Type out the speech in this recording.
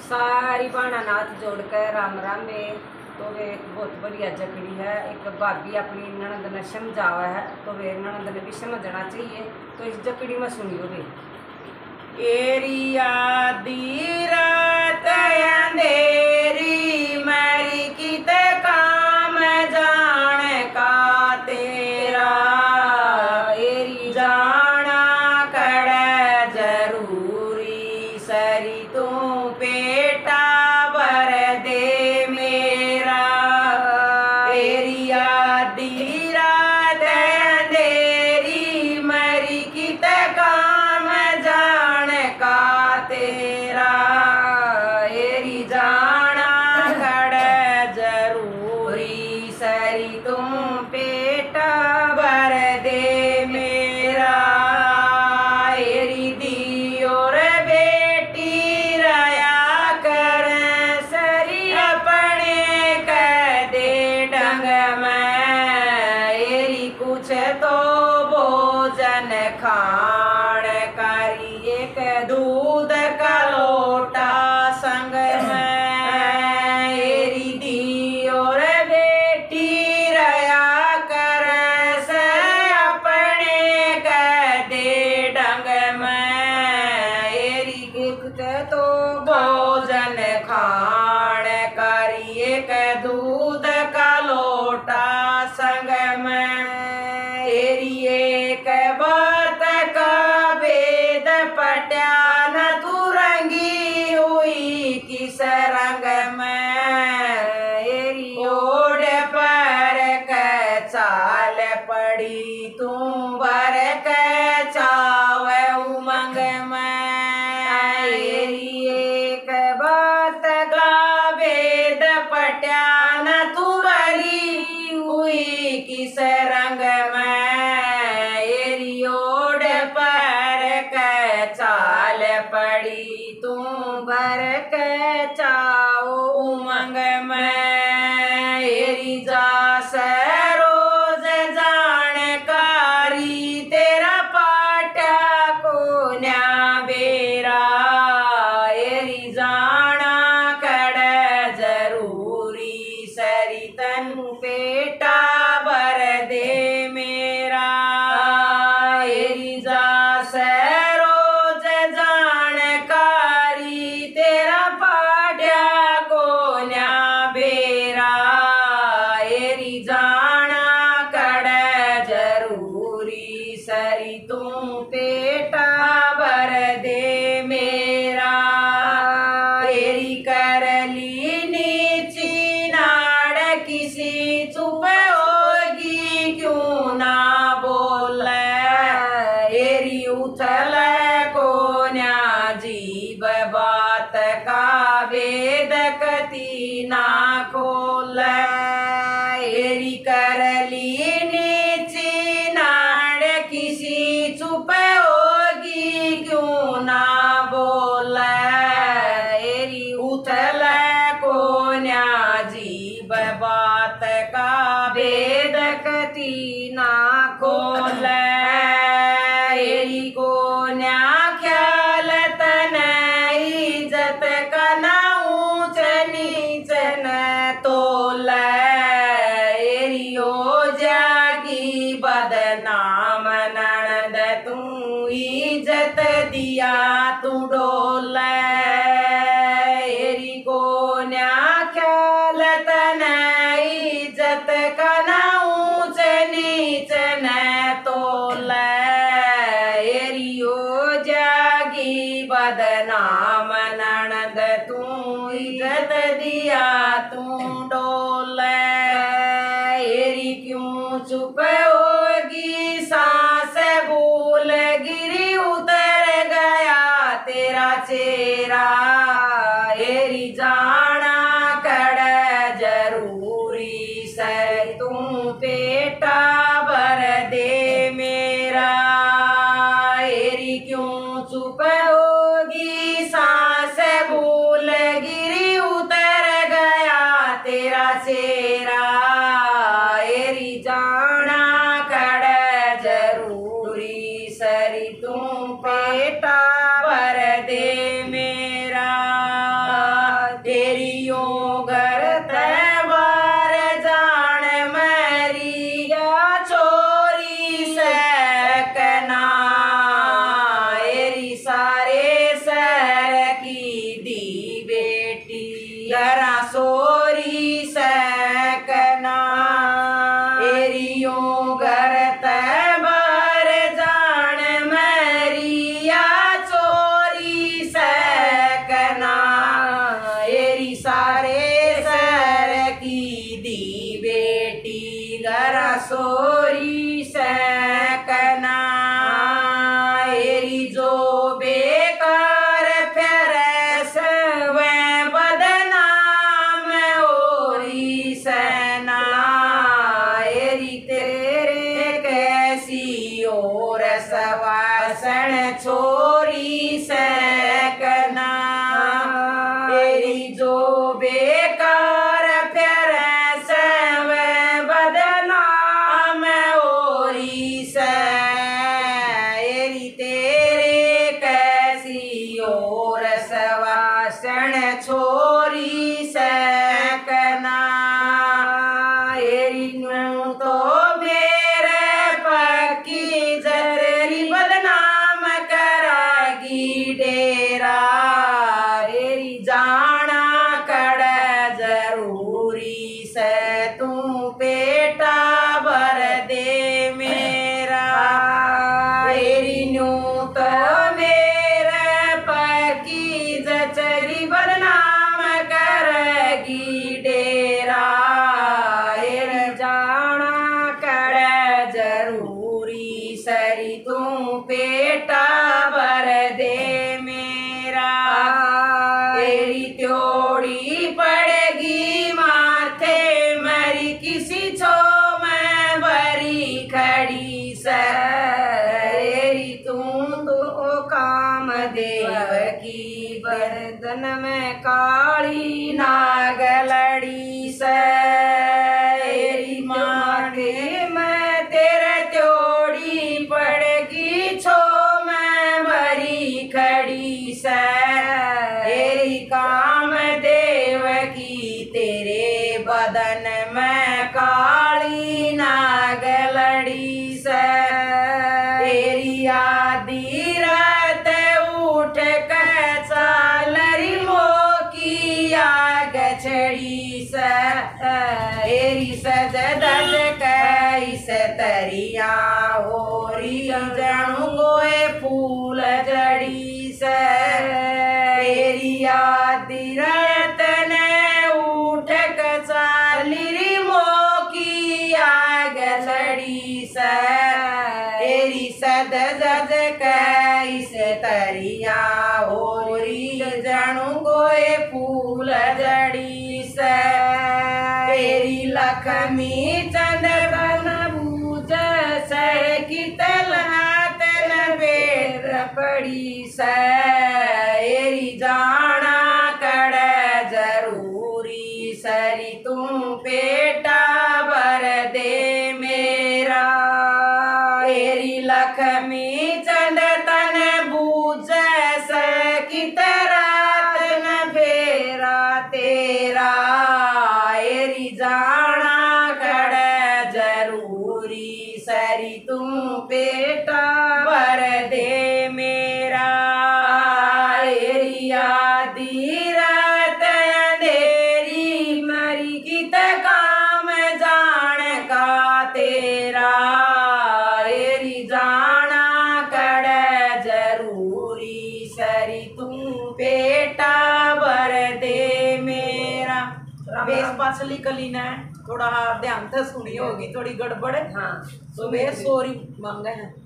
सारी बाणा नाथ जोड़कर राम राम में। तो वे बहुत बढ़िया जकड़ी है। एक भाभी अपनी ननद ने समझावा है तो वे ननद ने भी समझना चाहिए। तो इस जकड़ी में सुनियो वे। एरिया दी रात अंधेरी मेरी कित काम जान का तेरा, एरी जाना कड़ जरूरी सरी तू पेटा भर दे मेरा। एरिया दी रात अंधेरी मेरी कित काम जान का तेरा, एरी जाना कड़ जरूरी सरी तुम पेटा भर दे मेरा। एरी दी और बेटी रया कर सरी अपने कह दे ढंग में, एरी कुछ तो भोजन खाण करी एक दूध का लोटा संग में। एरी दी और बेटी रया कर से अपने कह दे ढंग में, एरी कुछ तो भोजन खाण करी एक दूध का लोटा संग में। एरी एक बात का भेद पट्या न तू रंगी हुई किस रंग में, एरी ओढ़ पर क चाल पड़ी तू भर क चाव उमंग में। एरी एक बात का भेद पट्या न तू भरी हुई किस रंग में, एरी ओढ़ पर क चाल पड़ी तू भर क चाओ उमंग में। एरी जा रोज जानकारी तेरा पाटा को न्या बेरा, एरी जाना कड़ जरूरी सरी तनु पेटा भर दे मेरा। एरी जा रोज जानकारी तेरा पाट्या को न्या बेरा, एरी जाना कड़ जरूरी सरी तू पेटा भर दे मेरा। एरी कर ली नीची नाड़ किसी चुप होगी क्यों ना बोल, एरी उथल को न्या जीव बात का वेद कति ना खोल। एरी कर ली नीची नाड़ किसी चुप होगी क्यों ना बोल, एरी उथल को न्या जीव बात का वेद कति ना खोल। एरी को न्या ख्याल तन इज्जत का ना ऊंच नीच न तोल, एरी हो जागी बदनाम ननद तू इज्जत दिया तू डोल। एरी को न्या ख्याल तन इज्जत का ना ऊंच नीच न तोल, एरी हो जागी बदनाम ननद तू इज्जत दिया तू डोल। एरी क्यों चुप होगी सांस भूल गिरी उतर गया तेरा चेहरा, एरी जाना कड़ जरूरी सर तू पेटा भर दे मेरा। एरी क्यों चुप होगी सांस भूल गिरी उतर गया तेरा चेहरा, गरा सोरी सकना एरियो घर तैबार जान मरिया चोरी सकना एरी सारे सर की दी बेटी गरा सोरी सकना एरी जो बेकार फिर सवे बदनाम ओरी सना एरी तेरे कैसी और सवासन छोरी सकना एरी जो बेकार फिर सवे बदनाम ओरी से एरी तेरे कैसी और सवासन छोरी सकना एरी नू तो मेरे पक्की जरी बदनाम करागी डेरा एरी जाना कड़ जरूरी से तू पेटा भर दे मेरा एरी न्यू तो मेरे पकी जचरी बदनाम करगी डेरा एरी जाना कड़ जरूरी सरी तू पेटा भर दे मेरा एरी त्योड़ी पड़ेगी माथे मरी किसी छो मैं बरी खड़ी सरी तू तो काम देव की बरदन में काली नाग लड़ी सरी माथे में तेरे त्योड़ी पड़ेगी छो मैं बरी खड़ी सरी काम देव की तेरे बदन में काली नाग लड़ी से तेरी आदि रात उठ कर चालरी मोकी आग छड़ी से तेरी सज दज कैस तरिया होरी जणु गोए फूल जड़ी से तेरी आदि रात ने उठ कर चालरी मोकी आग लड़ी से तेरी सद जज कैस तरिया होरी जणु गोए फूल जड़ी से तेरी लक्ष्मी चंद बन बूझ सर की तलहात न बेर पड़ी से एरी जाना कड़ जरूरी सरी तू पेटा भर दे मेरा एरी लक्ष्मी चंद तन बूझ सकी रात न फेरा तेरा एरी जाना कड़ जरूरी सरी तू पेटा भर दे मेरा एरी आदि रात अंधेरी मरी की काम जान का तेरा एरी जाना कड़ जरूरी सरी तू पेटा भर दे मेरा। बेस पाछली कली ने थोड़ा ध्यान से सुनी होगी, थोड़ी गड़बड़। हाँ, तो वे सोरी मांगे हैं।